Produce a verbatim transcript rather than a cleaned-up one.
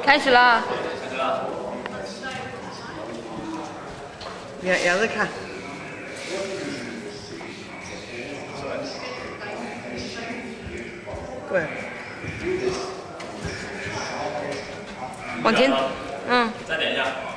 开始了。 开始了。 仰仰着看。对。 往前，嗯。 再点一下。